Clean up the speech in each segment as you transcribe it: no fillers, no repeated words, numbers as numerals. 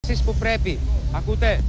Εσείς που πρέπει. Ακούτε.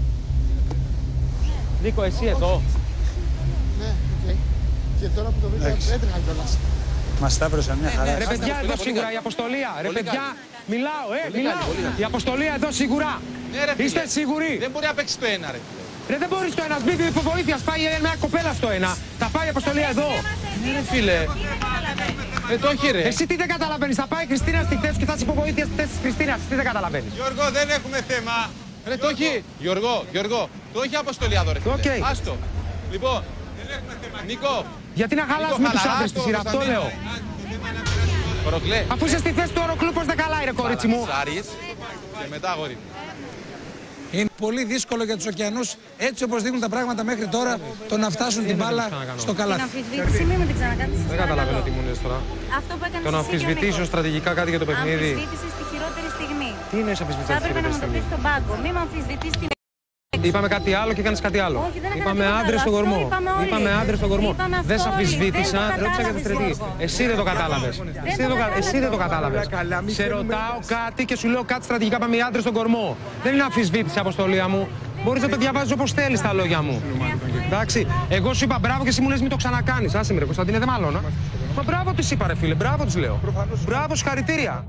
Νίκο, εσύ εδώ. Ναι, οκ. Και τώρα που το βρήκα έτρεχα κιόλας. Μας σταύρωσαν μια χαρά. Ρε παιδιά, εδώ σίγουρα η αποστολία. Ρε παιδιά, μιλάω. Η αποστολία εδώ σίγουρα. Είστε σίγουροι? Δεν μπορεί να παίξει το ένα, ρε. Ρε δεν μπορείς το ένα, μπει υποβοήθειας, πάει μια κοπέλα στο ένα. Θα πάει η αποστολία εδώ. Ναι, ρε φίλε. Το έχει, ρε. Εσύ τι δεν καταλαβαίνεις, θα πάει η Χριστίνα στη θέση και θα είσαι υποβοήθεια στη θέση της Χριστίνας. Τι δεν καταλαβαίνεις? Γιώργο, δεν έχουμε θέμα. Ρε, το έχει. Γιώργο, το έχει αποστολή εδώ, ρε φίλε. Άστο. Λοιπόν, δεν έχουμε θέμα. Νίκο. Γιατί να χαλάσουμε τους άντρες στη σειρά, αυτό λέω. Προκλέ. Αφού είσαι στη θέση του Οροκλού, πώς δεν καλάει, ρε κορίτσι μου. Και μετά, αγόρι. Είναι πολύ δύσκολο για τους ωκεανούς, έτσι όπως δείχνουν τα πράγματα μέχρι τώρα, το να φτάσουν την μπάλα στο καλάθι. Την αμφισβήτηση, μην μου την ξανακάνεις. Δεν καταλαβαίνω τι μου λες τώρα. Αυτό που έκανες Το να αμφισβητήσω στρατηγικά κάτι για το παιχνίδι. Αμφισβήτηση στη χειρότερη στιγμή. Τι εννοείς αμφισβητήσω Θα στη έπρεπε να χειρότερη μου το στιγμή? πεις στον πάγκο. Μην με αμφισβητείς την. Είπαμε κάτι άλλο και έκανες κάτι άλλο. Όχι, δεν έκανα Είπαμε τίποτα άντρες άλλο. στον κορμό. Αυτό είπαμε όλοι. Είπαμε άντρες στον κορμό. Είπαμε αυτό Δεν σε όλοι. αμφισβήτησα. Δεν το Ρώτησα για τη κατάλαβες, στρατή. Γιώργο. Εσύ δεν το κατάλαβες. Εσύ δεν το κατάλαβες. Σε ρωτάω κάτι και σου λέω κάτι στρατηγικά. Πάμε οι άντρες στον κορμό. Δεν είναι αμφισβήτηση, αποστολία μου. Μπορείς να το διαβάζεις όπως θέλεις τα λόγια μου. Εντάξει. Εγώ σου είπα μπράβο και εσύ μου λες μην το ξανακάνεις. Άσε με ρε Κωνσταντίνε, δεν μαλώνα. Μα μπράβο τους είπα ρε φίλε, μπράβο τους λέω. Μπράβο, συγχαρητήρια.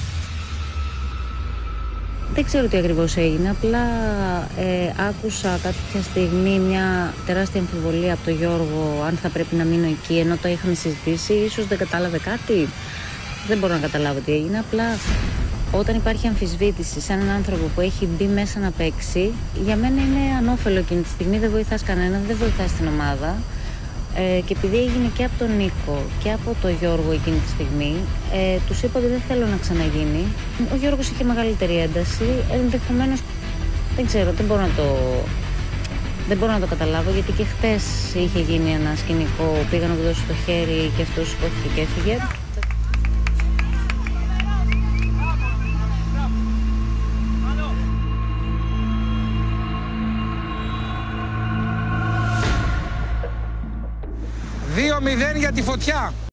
Δεν ξέρω τι ακριβώς έγινε, απλά άκουσα κάποια στιγμή μια τεράστια αμφιβολία από τον Γιώργο αν θα πρέπει να μείνω εκεί, ενώ το είχαμε συζητήσει. Ίσως δεν κατάλαβε κάτι, δεν μπορώ να καταλάβω τι έγινε, απλά όταν υπάρχει αμφισβήτηση σε έναν άνθρωπο που έχει μπει μέσα να παίξει, για μένα είναι ανώφελο εκείνη τη στιγμή, δεν βοηθάς κανέναν, δεν βοηθάς την ομάδα. Και επειδή έγινε και από τον Νίκο και από τον Γιώργο εκείνη τη στιγμή, τους είπα ότι δεν θέλω να ξαναγίνει. Ο Γιώργος είχε μεγαλύτερη ένταση, ενδεχομένως, δεν ξέρω, δεν μπορώ να το καταλάβω, γιατί και χτες είχε γίνει ένα σκηνικό, πήγα να του δώσω το χέρι και αυτός σηκώθηκε και έφυγε. «2-0 για τη Φωτιά».